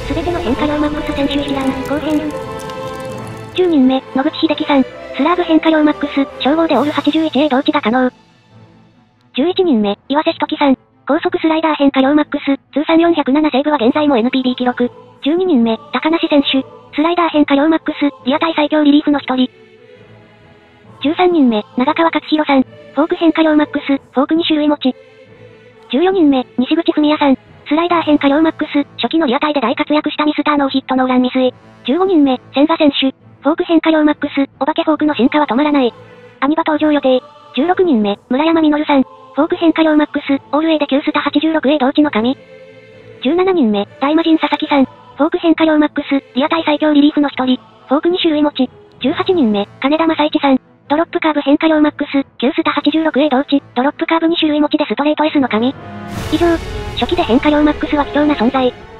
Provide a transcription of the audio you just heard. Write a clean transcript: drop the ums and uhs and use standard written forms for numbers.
すべての変化量マックス選手一覧、後編。10人目、野口秀樹さん。スラーブ変化量マックス、称号でオール 81A 同値が可能。11人目、岩瀬仁樹さん。高速スライダー変化量マックス、通算407セーブは現在も NPB 記録。12人目、高梨選手。スライダー変化量マックス、リアタイ最強リリーフの一人。13人目、長川勝弘さん。フォーク変化量マックス、フォーク2種類持ち。14人目、西口文也さん。スライダー変化量マックス、初期のリアタイで大活躍したミスターノーヒットノーラン未遂。15人目、千賀選手。フォーク変化量マックス、お化けフォークの進化は止まらない。アニバ登場予定。16人目、村山実さん。フォーク変化量マックス、オール A で9スタ 86A 同値の神。17人目、大魔神佐々木さん。フォーク変化量マックス、リアタイ最強リリーフの一人。フォーク2種類持ち。18人目、金田正一さん。ドロップカーブ変化量マックス、9スタ 86A 同値。ドロップカーブ2種類持ちでストレート S の神。以上、初期で変化量マックスは貴重な存在。